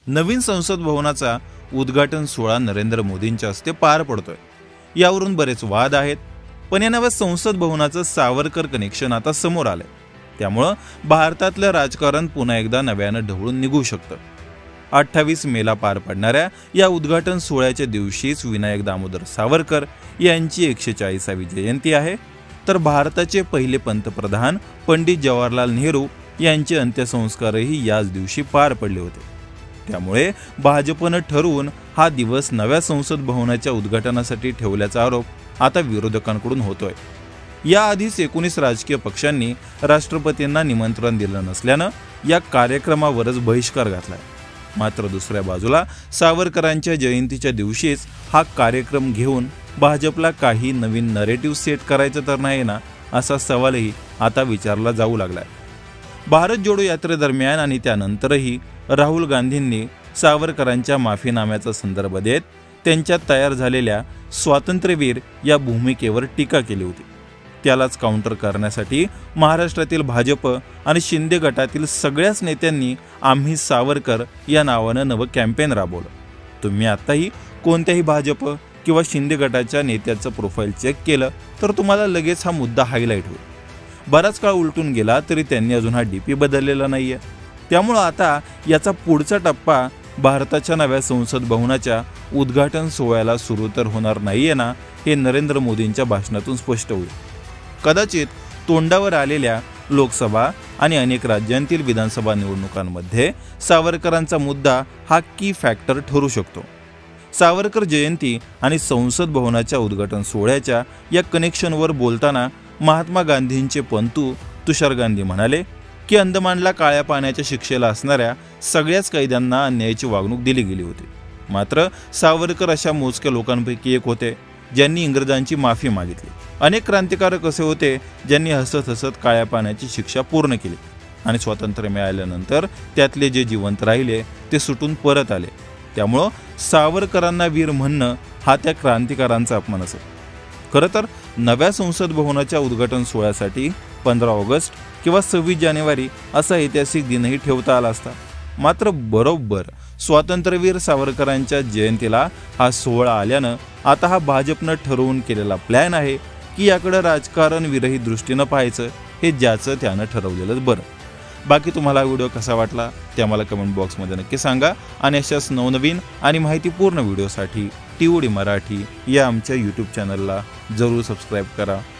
नवीन संसद भवनाचा उद्घाटन सोहळा नरेंद्र मोदींच्या हस्ते पार पडतोय। यावरून बरेच वाद आहेत, पण या नव्या संसद भवनाचं सावरकर कनेक्शन आता समोर आलंय। त्यामुळे भारतातलं राजकारण पुन्हा एकदा नव्यानं ढवळून निघू शकतं। 28 मेला पार पडणाऱ्या या उद्घाटन सोहळ्याच्या दिवशीच विनायक दामोदर सावरकर यांची 140वी जयंती आहे, तर भारताचे पहिले पंतप्रधान पंडित जवाहरलाल नेहरू यांचे अंत्यसंस्कारही याच दिवशी पार पडले होते। त्यामुळे भाजपनं ठरवून हा दिवस नव्या संसद भवनाच्या उद्घाटनासाठी ठेवल्याचा आरोप आता विरोधकांकडून होतोय। याआधीच 19 राजकीय पक्षांनी राष्ट्रपतींना निमंत्रण दिलं नसल्यानं या कार्यक्रमावरच बहिष्कार घातलाय। मात्र दुसऱ्या बाजूला सावरकरांच्या जयंतीच्या दिवशीच हा कार्यक्रम घेऊन भाजपला काही नवीन नरेटिव्ह सेट करायचं तर नाही ना, असा सवालही आता विचारला जाऊ लागलाय। भारत जोडो यात्रेदरम्यान आणि त्यानंतरही राहुल गांधींनी सावरकरांच्या माफीनाम्याचा संदर्भ देत त्यांच्यात तयार झालेल्या स्वातंत्र्यवीर या भूमिकेवर टीका केली होती। त्यालाच काउंटर करण्यासाठी महाराष्ट्रातील भाजप आणि शिंदे गटातील सगळ्याच नेत्यांनी आम्ही सावरकर या नावानं नवं कॅम्पेन राबवलं। तुम्ही आताही कोणत्याही भाजप किंवा शिंदे गटाच्या नेत्याचं प्रोफाईल चेक केलं तर तुम्हाला लगेच हा मुद्दा हायलाईट होईल। बराच काळ उलटून गेला तरी त्यांनी अजून हा डीपी बदललेला नाहीये। त्यामुळे आता याचा पुढचा टप्पा भारताच्या नव्या संसद भवनाच्या उद्घाटन सोहळ्याला सुरू तर होणार नाहीये ना, हे नरेंद्र मोदींच्या भाषणातून स्पष्ट होईल। कदाचित तोंडावर आलेल्या लोकसभा आणि अनेक राज्यांतील विधानसभा निवडणुकांमध्ये सावरकरांचा मुद्दा हा की फॅक्टर ठरू शकतो। सावरकर जयंती आणि संसद भवनाच्या उद्घाटन सोहळ्याच्या या कनेक्शनवर बोलताना महात्मा गांधींचे पंतू तुषार गांधी म्हणाले की अंदमानला काळ्या पाण्याच्या शिक्षेला असणाऱ्या सगळ्याच कैद्यांना अन्यायाची वागणूक दिली गेली होती। मात्र सावरकर अशा मोजक्या लोकांपैकी एक होते ज्यांनी इंग्रजांची माफी मागितली। अनेक क्रांतिकारक असे होते ज्यांनी हसत हसत काळ्या पाण्याची शिक्षा पूर्ण केली आणि स्वातंत्र्य मिळाल्यानंतर त्यातले जे जिवंत राहिले ते सुटून परत आले। त्यामुळं सावरकरांना वीर म्हणणं हा त्या क्रांतिकारांचा अपमान असेल। खरं तर नव्या संसद भवनाच्या उद्घाटन सोहळ्यासाठी 15 ऑगस्ट किंवा 26 जानेवारी असा ऐतिहासिक दिनही ठेवता आला असता। मात्र बरोबर स्वातंत्र्यवीर सावरकरांच्या जयंतीला हा सोहळा आल्यानं आता हा भाजपनं ठरवून केलेला प्लॅन आहे की याकडे राजकारण विरहित दृष्टीनं पाहायचं, हे ज्याचं त्यानं ठरवलेलंच बरं। बाकी तुम्हाला हा व्हिडिओ कसा वाटला ते आम्हाला कमेंट बॉक्समध्ये नक्की सांगा आणि अशाच नवनवीन आणि माहितीपूर्ण व्हिडिओसाठी TOD मराठी या आमच्या यूट्यूब चॅनलला जरूर सबस्क्राईब करा।